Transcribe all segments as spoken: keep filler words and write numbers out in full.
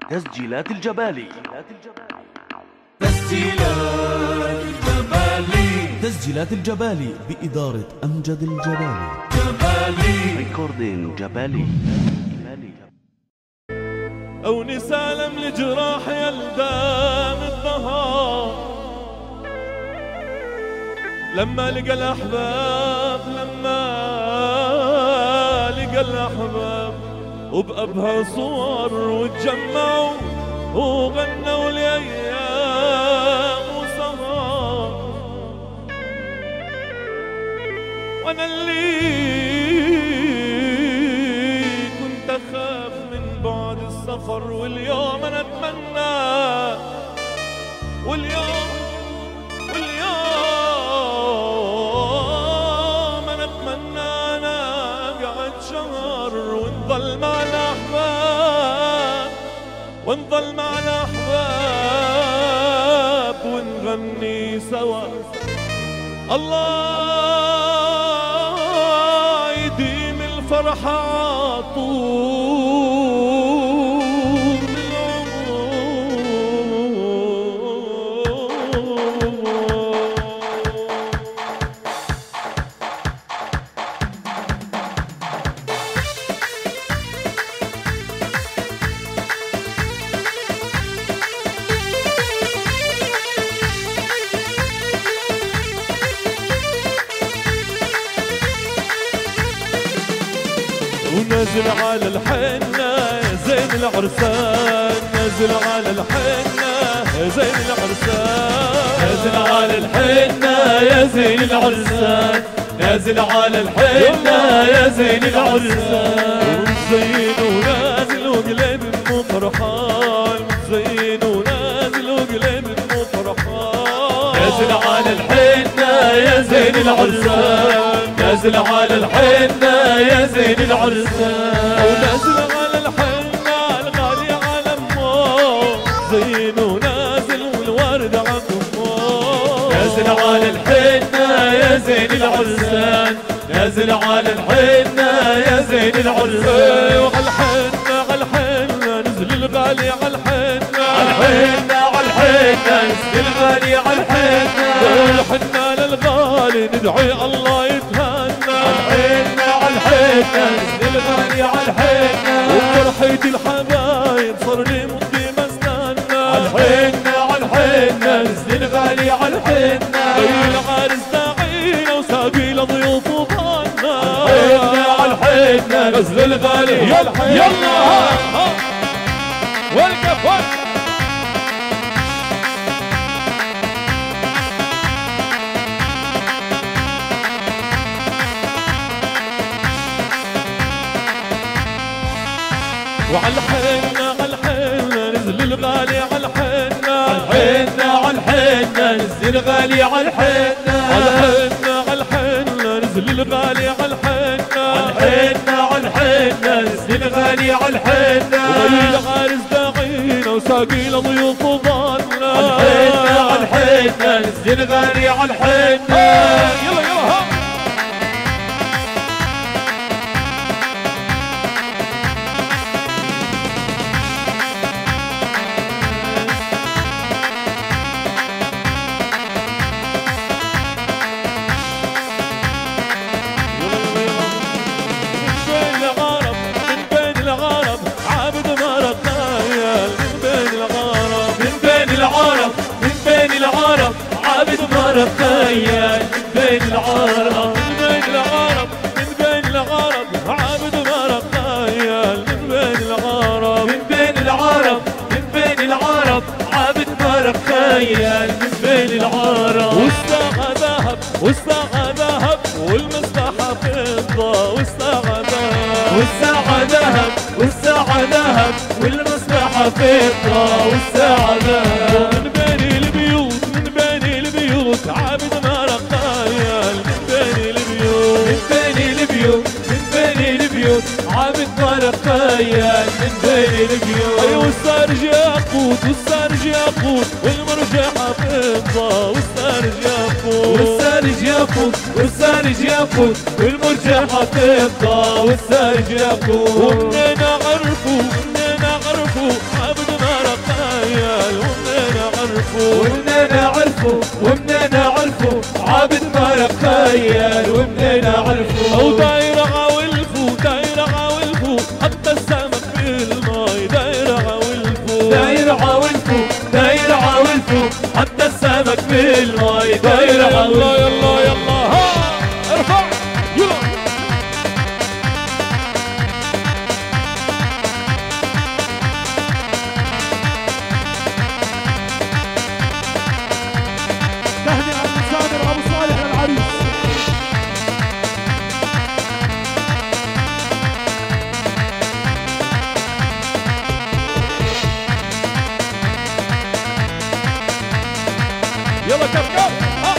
تسجيلات الجبالي. تسجيلات الجبالي. تسجيلات الجبالي بإدارة أمجد الجبالي. جبالي ريكوردين جبالي. أو نسالم لجراح يلدام الظهر لما لقى الأحباب، لما لقى الأحباب وبأبهى صور وتجمعوا وغنوا لأيام وسهر. وأنا اللي كنت أخاف من بعد السفر، واليوم أنا أتمنى، واليوم واليوم أنا أتمنى أنا أقعد شهر ونظل مع الأحباب، ونظل مع الأحباب ونغني سوا. الله يديم الفرحة عطول العمر. ونازل على الحنة زين العرسان، نازل على الحنة زين العرسان، نازل على الحنة يا زين العرسان، نازل على الحنة يا زين العرسان. متزين ونازل وقلب مو فرحان، متزين ونازل وقلب مو فرحان. نازل على الحنة يا زين العرسان، نازل على الحنة يا زين العرسان. ونازل على الحنة الغالي على امه، زين ونازل والورد عقمه. نازل على الحنة يا زين العرسان، نازل على الحنة يا زين العرسان. وعلى الحنة على الحنة نزل الغالي على الحنة، على الحنة على الحنة نزل الغالي على الحنة. الحنة للغالي ندعي الله يتهنى، على الحنة على الحنة نزل الغالي على الحنة. وفرحة الحبايب صار لي مدي ما استنى، على الحنة على الحنة نزل الغالي على الحنة. العرس داعينا وساقي لضيوف وضنا، الحنة على الحنة نزل الغالي يلا يلا والكفر. وعلى الحنة على الحنة نزل الغالي على الحنة، على الحنة على الحنة نزل الغالي على الحنة. على الحنة على الحنة نزل الغالي على الحنة، على الحنة على الحنة نزل الغالي على الحنة. العرس داعينا وساقي لضيوف وضنا، على الحنة على الحنة نزل الغالي على الحنة. يلا يلا ها. مرة خيال من بين العرب، من بين العرب من بين العرب عابد مرة خيال من بين العرب، من بين العرب من بين العرب عابد مرة خيال من بين العرب. والساعة ذهب والساعة ذهب والمصباح فضة، والساعة ذهب والساعة ذهب والساعة ذهب والمصباح فضة، والساعة ذهب. من بين البيوت من بين البيوت عابد مرة خيال من بين البيوت، من بين البيوت من بين البيوت عابد مرة خيال من بين البيوت. ايوه والسارج ياقوت والسارج ياقوت والمرجحة فضة، والسارج ياقوت والسارج ياقوت والسارج ياقوت والمرجحة فضة، والسارج ياقوت. ومنين اعرفوا منين اعرفوا عبد ومنين اعرفه ومنين اعرفه عابد مرق خيال ومنين اعرفه وداير عوالفه داير عوالفه حتى السمك بالماي داير عوالفه داير عوالفه داير عوالفه حتى السمك بالماي داير عوالفه. يلا يلا يلا ها ارفع يلا تهنئة عبد الصابر ابو صالح للعريس. يلا كف كف ها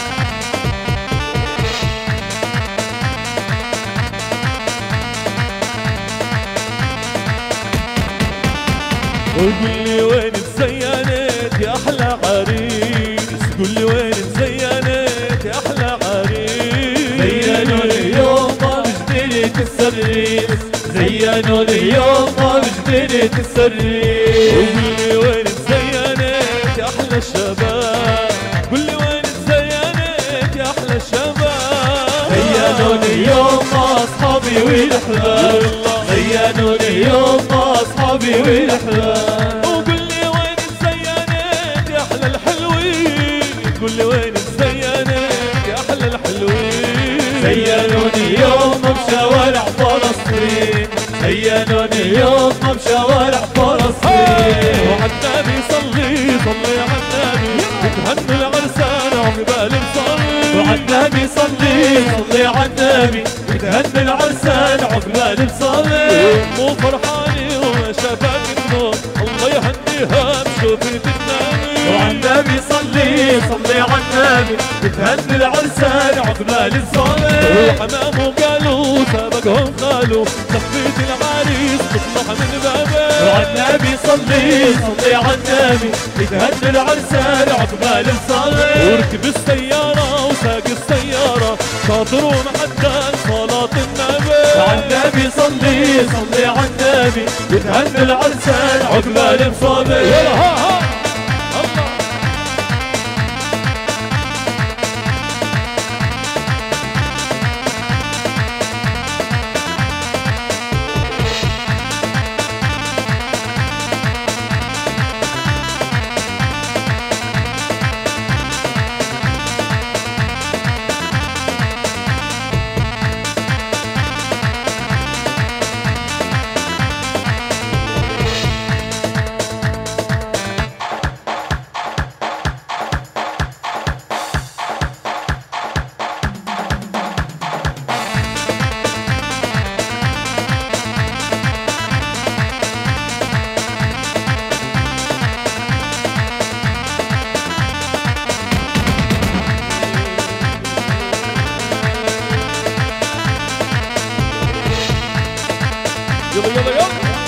قول لي وين تزينت يا احلى عريس قول لي وين تزينت يا احلى عريس زينوا اليوم بجديدة السريس زينوا اليوم بجديدة السريس. قول لي وين تزينت يا احلى الشباب قول لي وين تزينت يا احلى الشباب زينوا اليوم اصحابي والاحباب زينوا اليوم اصحابي والاحباب. وقول لي وين تزينت يا احلى الحلوين قول لي وين تزينت يا احلى الحلوين زينوا اليوم بشوارع فلسطين زينوا اليوم بشوارع فلسطين. وعالنبي صلي صلي عالنبي بتهنوا العرسان عقبال نصلي وعالنبي صلي صلي عالنبي بتهنى العرسان عقبال نصلي. مو فرحاني وما شافك النور الله يهنيها بشوفة النبي وعالنبي صلي صلي عالنبي بتهنى العرسان عقبال نصلي. وحمامه قالوا سابقهم قالوا لفيت العريس تطلع من بابه وعالنبي صلي صلي عالنبي بتهنى العرسان عقبال نصلي. وركب السيارة وساق السيارة شاطر ومحدد صلاة النبي وعالنبي صلي صلي عالنبي بتهنى العرسان عقبال نصلي. يلا ها ها الله يلا يلا يلا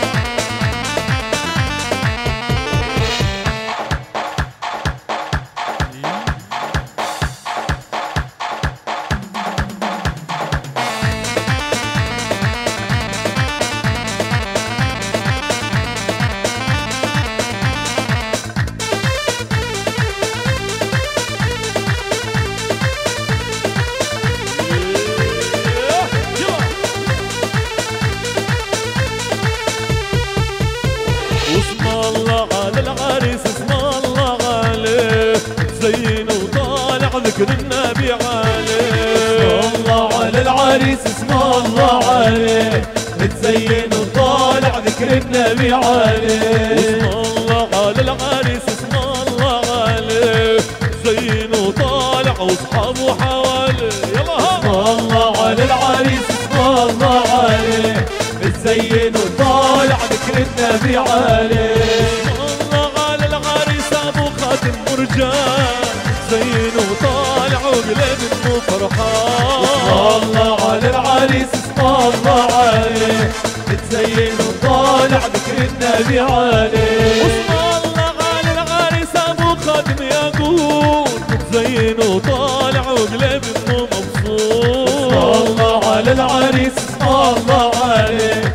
واسم الله على العريس اسم الله عليه زين وطالع ذكر النبي عليه. اسم الله على العريس اسم الله عليه متزين وطالع ذكر النبي عليه. واسم الله على العريس اسم الله عليه زين وطالع واصحابه حواليه. يلا ها اسم الله على العريس اسم الله عليه متزين وطالع ذكر النبي عليه. الله على العريس ابو خاتم مرجان زين وطالع وقلب مو فرحان. اسم الله على العريس اسم الله عليه متزين وطالع ذكر النبي عليه. اسم الله على العريس ابو خاتم ياقوت زين وطالع وقلب مو مبسوط. اسم الله على العريس اسم الله عليه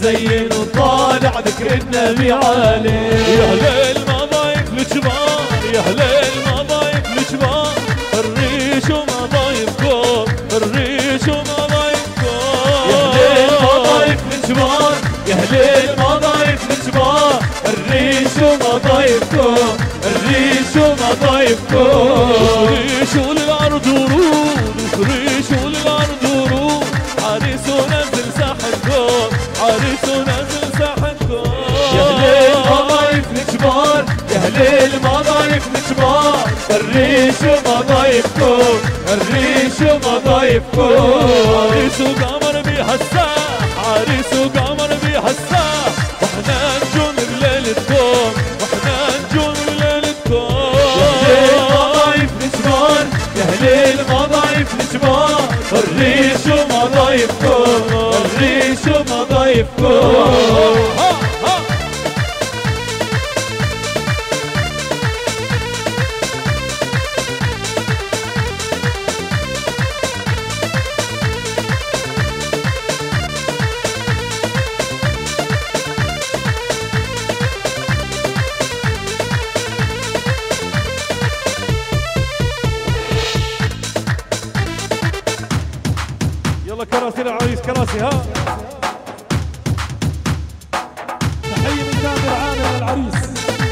متزين وطالع ذكر النبي عليه. يا ليل ما ضايف الجبال يا أهل المضايف الجبار الريش ومضايفكم الريش ومضايفكم يا أهل المضايف الجبار يا أهل المضايف الجبار الريش ومضايفكم الريش ومضايفكم فريشوا للأرض ورود وفريشوا للأرض ورود عريس ونزل ساحتكم عريس ونزل ساحتكم يا أهل المضايف الجبار يا أهل المضايف الجبار الريش ومضايفكم الريش ومضايفكم عريس وقمر بيها الساح عريس وقمر بيها الساح واحنا نجون بليلتكم واحنا نجون بليلتكم يا أهل المضايف الجبار الريش ومضايفكم الريش ومضايفكم يلا كراسي للعريس كراسي ها تحية من تامر عامر للعريس.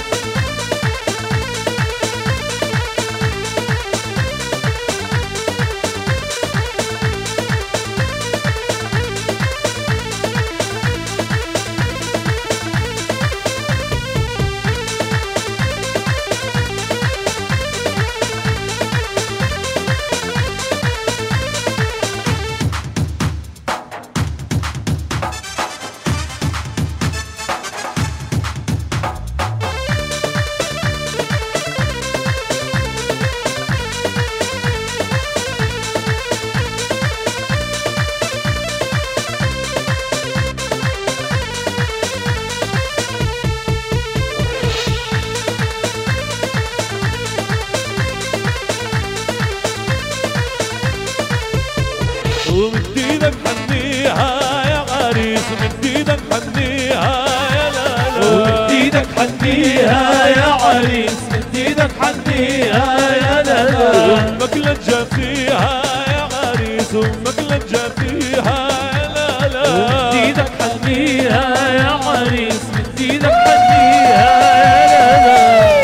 ومد ايدك حنيها يا عريس ومد ايدك حنيها يا لا لا ومد ايدك حنيها يا عريس مد ايدك حنيها يا لا لا امك لجا فيها يا عريس امك لجا فيها يا لا لا ومد ايدك حنيها يا عريس مد ايدك حنيها يا لا لا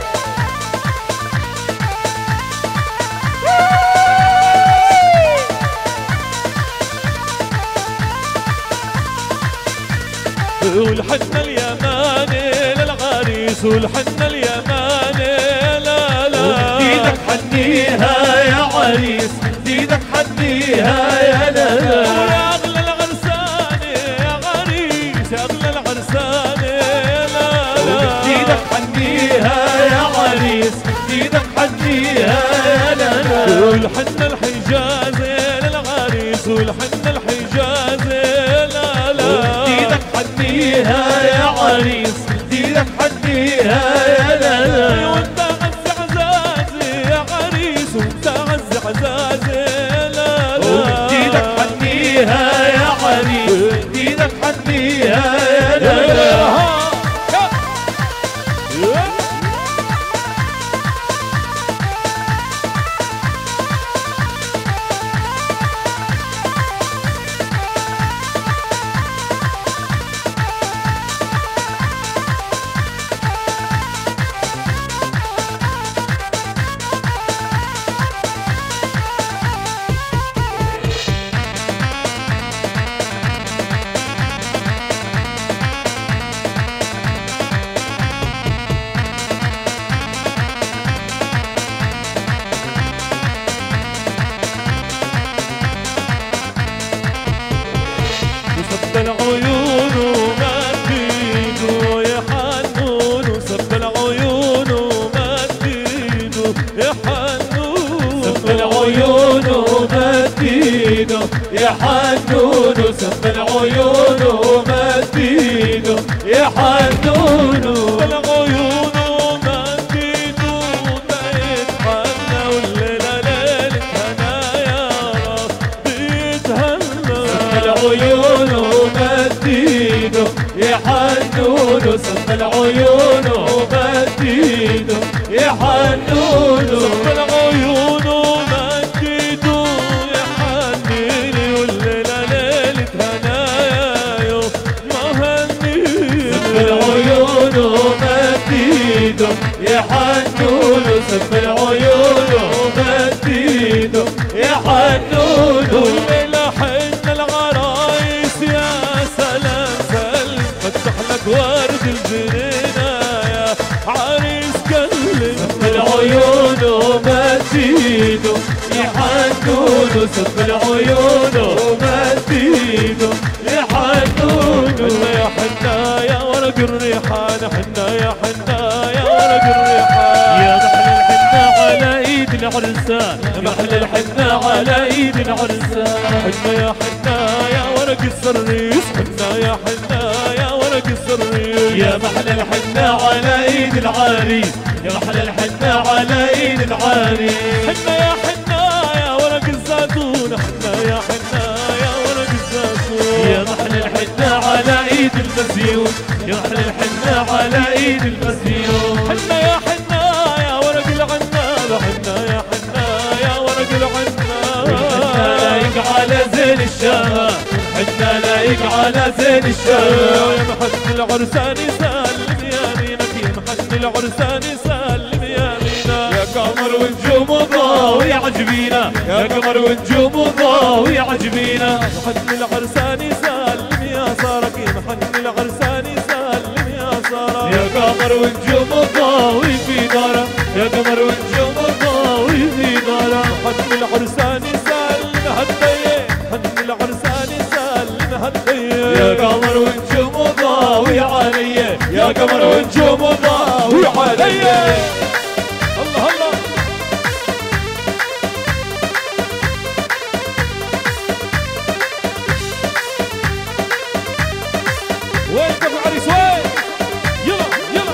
والحنة اليماني للعريس والحنة اليماني لا لا ومد ايدك حنيها يا عريس مد ايدك حنيها يا لا لا ويا اغلى العرسان يا عريس يا اغلى العرسان لا لا ومد ايدك حنيها يا عريس مد ايدك حنيها يا لا لا والحنة الحجازي للعريس والحنة الحجازي لا لا ومد ايدك حنيها يا عريس مد ايدك حنيها يا لا لا وانت عز عزازي يا عريس وانت عز عزازي لا لا ومد ايدك حنيها يا عريس مد ايدك حنيها يا لا لا وسب العيون ومدينه يا حنون وسب العيون ومدينه يا حنون سب العيون ومدينه يا حنون سب العيون ومدينه يا حنون العيون ومدينه تيتحنى والليلة ليلة هنايا راس بيتهنى العيون ومدينه يا حنون سب العيون ومدينه يا حنون صف العيون ومد ايده يا حنيني والليلة ليلة هنايا يوم ما هنيني صف العيون ومد ايده يا حنون صف العيون ومد ايده يا حنون والليلة حن العرايس يا سلام سلم فتح لك ورد الجنينة يا عريس كلم صف العيون ومد ايده يا حنون صف العيون ومد ايده يا حنون حنا يا حنا يا ورق الريحان حنا يا حنا يا ورق الريحان يا محل الحنة على ايد العرسان محل الحنة على ايد العرسان حنا يا حنا يا ورق السريس حنا يا حنا يا ورق السريس يا محل الحنة على ايد العريس يا محل الحنة على ايد العريس حنا يا حنا يا ورق الزيتون حنا يا حنا يا ورق الزيتون يا محل الحنة على ايد المزيون يا محل الحنة على ايد المزيون حنا يا حنا يا ورق العناب حنا يا حنا يا ورق العناب حنا لايق على زين الشام حنا لايق على زين الشام يا محن العرسان يسلم يمينك يا محن العرسان يسلم يمينك يا قمر ونجوم وضاوي عجبينا يا قمر ونجوم وضاوي عجبينا محن العرسان يسلم يا صارك يا محن العرسان يسلم يا صارك يا قمر ونجوم وضاوي في داره يا قمر ونجوم وضاوي في داره محن العرسان يسلم هالديه محن العرسان يسلم هالديه يا قمر ونجوم وضاوي علي يا قمر ونجوم وضاوي علي الله الله وين كفو العريس وين يلا يلا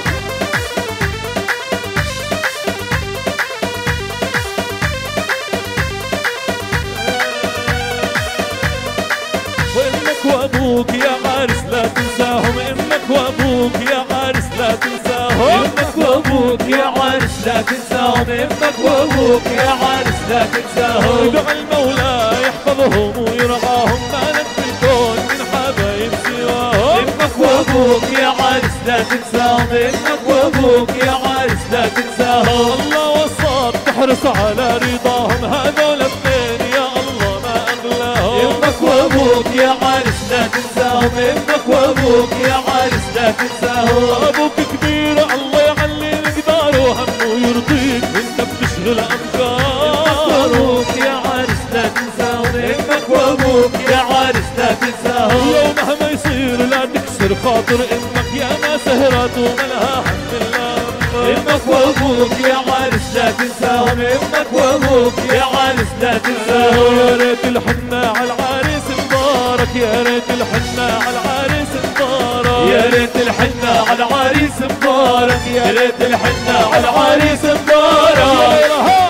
وامك وابوك يا عرس لا تنساهم امك وابوك يا عرس لا تنساهم امك وابوك يا عرس لا تنساهم امك وابوك يا عرس لا تنساهم ادعى المولى يحفظهم ويرعاهم ما لك في الكون من حبايب سواهم امك وابوك يا عرس لا تنساهم امك وابوك يا عرس لا تنساهم الله وصاك تحرص على رضاهم هذول اثنين يا الله ما اغلاهم امك وابوك يا عرس لا تنساهم امك وابوك يا عرس لا تنساهم ابوك كبير الله يعلي مقداره وهمه يرضيك انت بتشغل امك افكار وابوك يا عرس لا تنساهم امك وابوك يا عرس لا تنساهم لو مهما يصير لا تكسر خاطر امك يا ما سهرات وملها حمد الله امك وابوك يا عرس لا تنساهم امك وابوك يا عرس لا تنساهم يا ريت الحنة على العريس مبارك يا ريت الحنة على العريس مبارك يا ريت الحنة على العريس مبارك يا ريت الحنة على العريس مبارك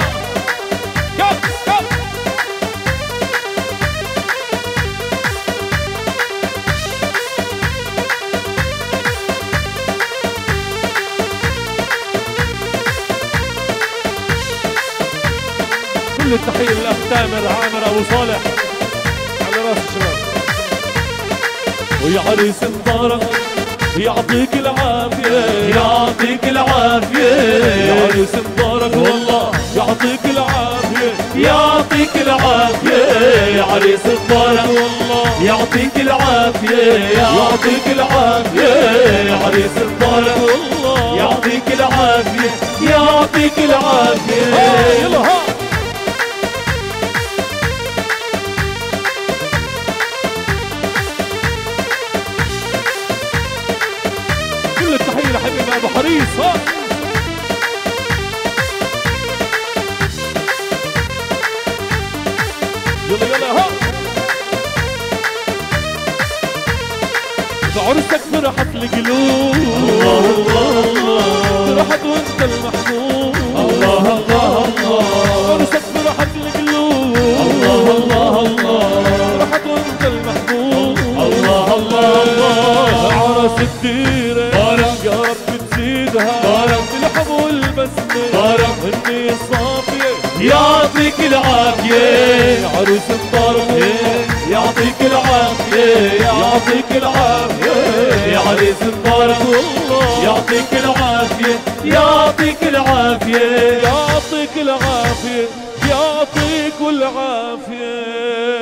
كل التحية للأخ تامر عامر أبو صالح على راس الشباب ويا عريس مبارك يعطيك العافية يعطيك العافية يا عريس مبارك والله يعطيك العافية يعطيك العافية يا عريس مبارك والله يعطيك العافية يعطيك العافية يا عريس مبارك والله يعطيك العافية يعطيك العافية يلا ها كل التحية لحبيبنا أبو حريص ها يلا يلا ها بعرسك فرحت القلوب الله الله الله فرحت وانت المحبوب الله الله الله عرسك فرحت القلوب الله الله الله فرحت وانت المحبوب الله الله الله عرس الديرة بارك يا رب تزيدها بارك بالحب والبسمة مبارك النية الصافية يعطيك العافية عريس مبارك يعطيك العافية يعطيك العافية يا عريس مبارك والله يعطيك العافية يعطيك العافية يعطيك العافية يعطيك العافية